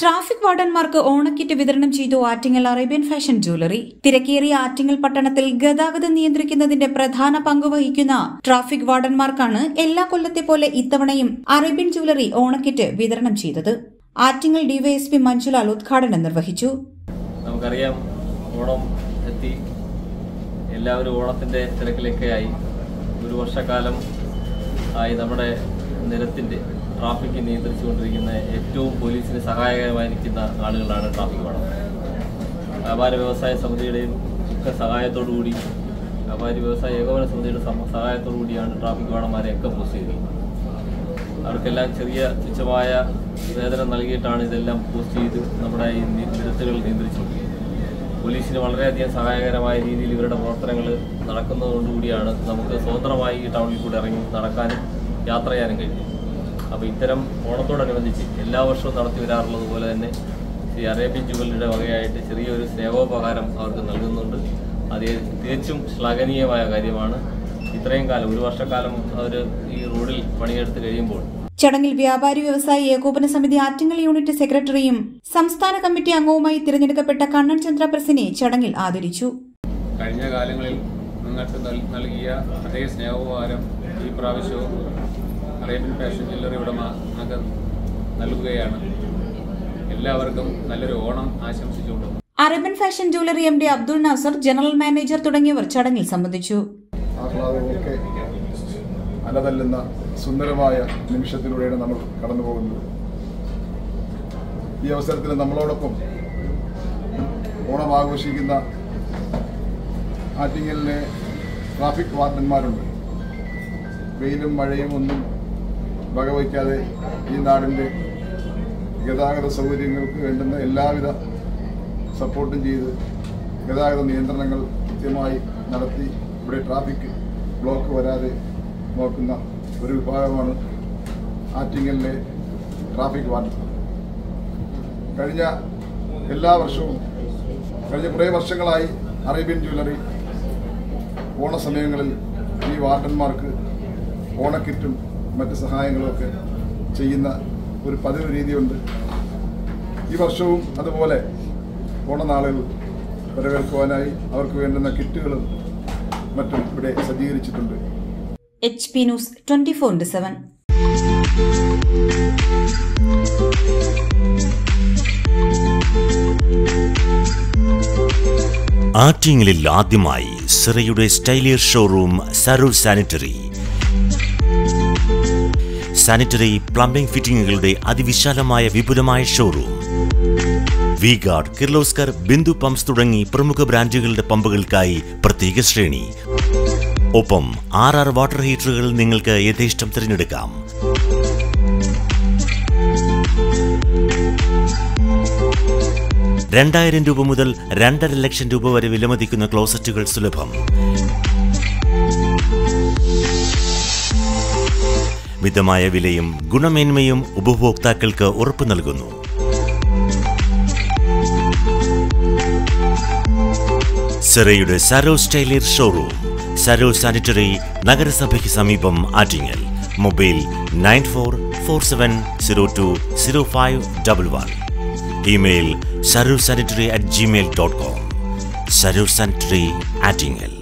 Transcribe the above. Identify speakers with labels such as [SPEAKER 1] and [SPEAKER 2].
[SPEAKER 1] Traffic വാർഡന്മാർക്ക് ഓണക്കിറ്റ് വിതരണം ചെയ്തു ആറ്റിങ്ങൽ അറേബ്യൻ ഫാഷൻ ജ്വല്ലറി. തിരക്കേറിയ ആറ്റിങ്ങൽ പട്ടണത്തിൽ ഗതാഗതം നിയന്ത്രിക്കുന്നതിന്റെ പ്രധാന പങ്കുവഹിക്കുന്ന ട്രാഫിക് വാർഡന്മാർക്കാണ് എല്ലാ കൊല്ലത്തെ പോലെ ഇത്തവണയും അറേബ്യൻ ജ്വല്ലറി ഓണക്കിറ്റ് വിതരണം ചെയ്തത്. ആറ്റിങ്ങൽ ഡിവൈഎസ്പി മഞ്ജുലാൽ ഉദ്ഘാടനം നിർവഹിച്ചു.
[SPEAKER 2] നമുക്കറിയാം, ഓണം എത്തി, എല്ലാവരും ഓണത്തിന്റെ തിരക്കിലേക്കായി. ഒരു വർഷക്കാലം ആയി നമ്മുടെ നിരത്തിന്റെ ട്രാഫിക് നിയന്ത്രിച്ചുകൊണ്ടിരിക്കുന്ന ഏറ്റവും പോലീസിന് സഹായകരമായി നിൽക്കുന്ന ആളുകളാണ് ട്രാഫിക് വാർഡൻ. വ്യാപാര വ്യവസായ സമിതിയുടെയും ഒക്കെ സഹായത്തോടുകൂടി, വ്യാപാരി വ്യവസായ ഏകോപന സമിതിയുടെ സഹായത്തോടുകൂടിയാണ് ട്രാഫിക് വാർഡന്മാരെയൊക്കെ പോസ്റ്റ് ചെയ്തിരിക്കുന്നത്. അവർക്കെല്ലാം ചെറിയ തുച്ഛമായ വേതനം നൽകിയിട്ടാണ് ഇതെല്ലാം പോസ്റ്റ് ചെയ്ത് നമ്മുടെ ഈ നിരത്തുകൾ നിയന്ത്രിച്ചുകൊണ്ടിരിക്കുന്നത്. പോലീസിന് വളരെയധികം സഹായകരമായ രീതിയിൽ ഇവരുടെ പ്രവർത്തനങ്ങൾ നടക്കുന്നതുകൊണ്ടുകൂടിയാണ് നമുക്ക് സ്വതന്ത്രമായി ഈ ടൗണിൽ കൂടെ ഇറങ്ങി നടക്കാനും യാത്ര ചെയ്യാനും കഴിയും. അപ്പോൾ ഇത്തരം ഓണത്തോടനുബന്ധിച്ച് എല്ലാ വർഷവും നടത്തി വരാറുള്ളത് പോലെ തന്നെ ഈ അറേബ്യൻ ജ്വല്ലറിയുടെ വകയായിട്ട് ചെറിയൊരു സ്നേഹോപകാരം അവർക്ക് നൽകുന്നുണ്ട്. അത് തികച്ചും ശ്ലാഘനീയമായ കാര്യമാണ്. ഇത്രയും കാലം, ഒരു വർഷക്കാലം അവർ ഈ റോഡിൽ പണിയെടുത്ത് കഴിയുമ്പോൾ.
[SPEAKER 1] ചടങ്ങിൽ വ്യാപാരി വ്യവസായി ഏകോപന സമിതി ആറ്റിങ്ങൽ യൂണിറ്റ് സെക്രട്ടറിയും സംസ്ഥാന കമ്മിറ്റി അംഗവുമായി തിരഞ്ഞെടുക്കപ്പെട്ട കണ്ണൻ ചന്ദ്രപ്രസിനെ ചടങ്ങിൽ ആദരിച്ചു.
[SPEAKER 3] കഴിഞ്ഞ കാലങ്ങളിൽ നിങ്ങൾക്ക് നൽകിയ അതേ സ്നേഹോപകാരം ഈ പ്രാവശ്യവും അറേബ്യൻ ഫാഷൻ ജ്വല്ലറി ഉടമ നൽകുകയാണ്. എല്ലാവർക്കും നല്ലൊരു ഓണം ആശംസിച്ചുകൊണ്ട്
[SPEAKER 1] Arabian fashion jewellery MD Abdul Nasar, general manager തുടങ്ങിയവർ ചടങ്ങിൽ സംബന്ധിച്ചു.
[SPEAKER 4] ആഹ്ലാദമൊക്കെ അലതല്ലുന്ന സുന്ദരമായ നിമിഷത്തിലൂടെയാണ് നമ്മൾ കടന്നു പോകുന്നത്. ഈ അവസരത്തിൽ നമ്മളോടൊപ്പം ഓണം ആഘോഷിക്കുന്ന ആറ്റിങ്ങലിലെ ട്രാഫിക് വാർഡന്മാരുണ്ട്. വെയിലും മഴയും ഒന്നും വകവയ്ക്കാതെ ഈ നാടിൻ്റെ ഗതാഗത സൗകര്യങ്ങൾക്ക് വേണ്ടുന്ന എല്ലാവിധ സപ്പോർട്ടും ചെയ്ത് ഗതാഗത നിയന്ത്രണങ്ങൾ കൃത്യമായി നടത്തി ഇവിടെ ട്രാഫിക് ബ്ലോക്ക് വരാതെ നോക്കുന്ന ഒരു വിഭാഗമാണ് ആറ്റിങ്ങലിലെ ട്രാഫിക് വാർഡൻ. കഴിഞ്ഞ എല്ലാ വർഷവും, കഴിഞ്ഞ കുറേ വർഷങ്ങളായി അറേബ്യൻ ജ്വല്ലറി ഓണസമയങ്ങളിൽ ഈ വാർഡന്മാർക്ക് ഓണക്കിറ്റും മറ്റ് സഹായങ്ങളുമൊക്കെ ചെയ്യുന്ന ഒരു പതിവ് രീതിയുണ്ട്. ഈ വർഷവും അതുപോലെ ഓണനാളുകൾ വരവേൽക്കുവാനായി അവർക്ക് വേണ്ടുന്ന കിറ്റുകളും മറ്റും ഇവിടെ സജ്ജീകരിച്ചിട്ടുണ്ട്.
[SPEAKER 1] HP news 24/7.
[SPEAKER 5] ആറ്റിങ്ങലിൽ ആദ്യമായി സിറയുടെ സ്റ്റൈലിയർ ഷോറൂം സരൂർ സാനിറ്ററി. സാനിറ്ററി പ്ലംബിംഗ് ഫിറ്റിംഗുകളുടെ അതിവിശാലമായ വിപുലമായ showroom. V Guard, Kirloskar, Bindu pumps തുടങ്ങി പ്രമുഖ ബ്രാൻഡുകളുടെ പമ്പുകൾക്കായി പ്രത്യേക ശ്രേണി. ഒപ്പം 6 വാട്ടർ ഹീറ്ററുകൾ നിങ്ങൾക്ക് യഥേഷ്ടം തിരഞ്ഞെടുക്കാം. ₹2000 മുതൽ ₹2.5 വരെ വിലമതിക്കുന്ന ക്ലോസറ്റുകൾ സുലഭം. മിതമായ വിലയും ഗുണമേന്മയും ഉപഭോക്താക്കൾക്ക് ഉറപ്പു നൽകുന്നു. സിറയുടെ സരോ സ്റ്റൈലിയർ ഷോറൂം, സരോ സാനിറ്ററി, നഗരസഭയ്ക്ക് സമീപം, Attingal. Mobile 9447020511. Email sarosanitary@gmail.com. Saro sanitary, Attingal.